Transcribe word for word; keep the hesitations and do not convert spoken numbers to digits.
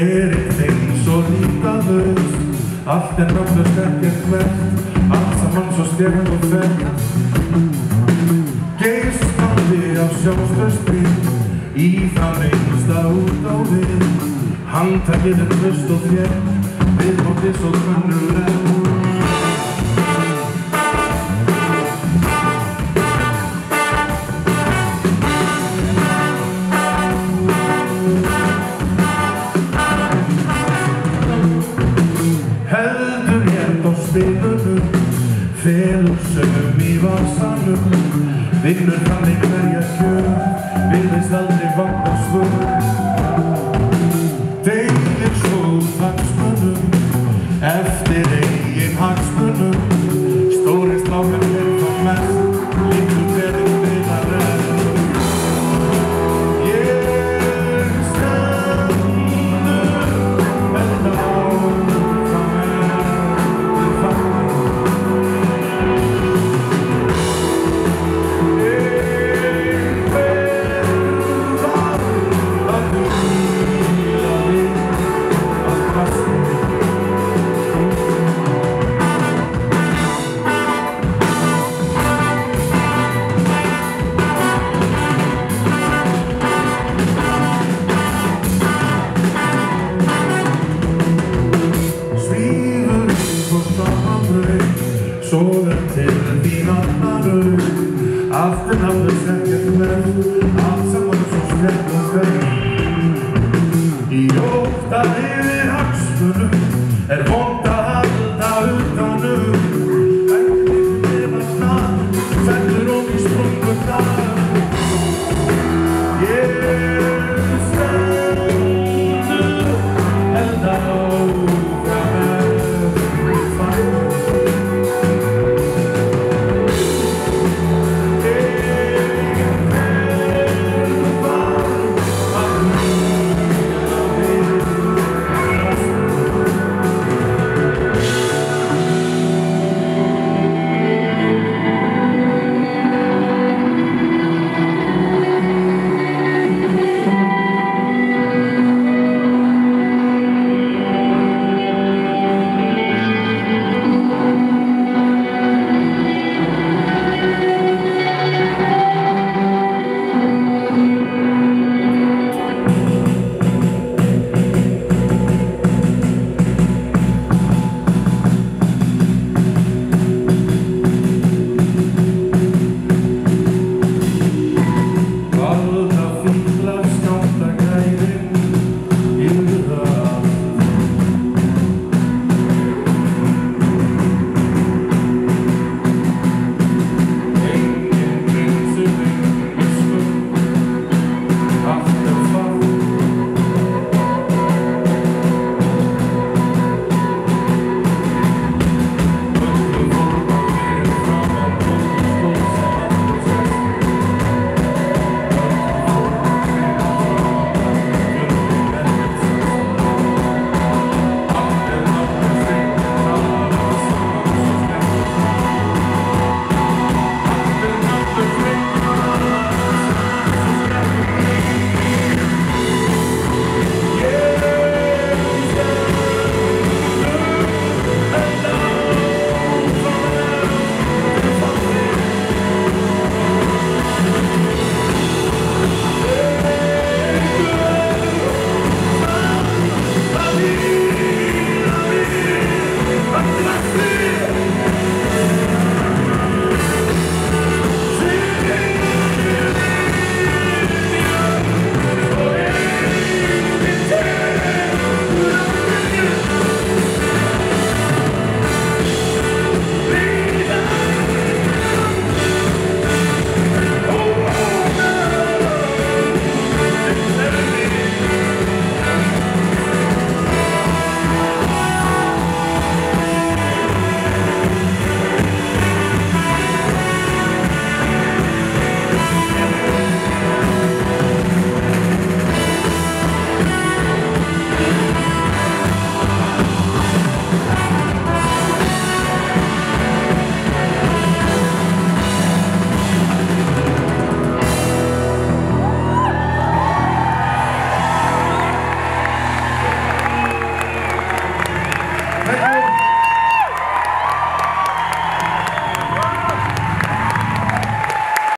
Verið eins og lítalaus, allt er nafnlaust ekkert verð, allt saman svo stjækt og þekkt. Geislandi af sjálfstöðsbríð, í það reynsta út á við. Handtakið er traust og þétt, viðmótið svo kunnulegt. Heldur hér á spilunum, felur sögum í vasanum. Vinnur þannig hverja kjör, virðist aldrei vanta svör. Deilir svo hagsmunum, eftir eigin hagsmunum. Stóri strákar er þá mest, litlu hverjum bila rest. Ég stendur, velta áður það verður fagnar. Ég verð að hvíla við að passa. Svífur inn hvort annan braut, sogar til þín annan raut. Allt er nafnlaust ekkert verð, allt saman svo slétt og þekkt. Í ótta yfir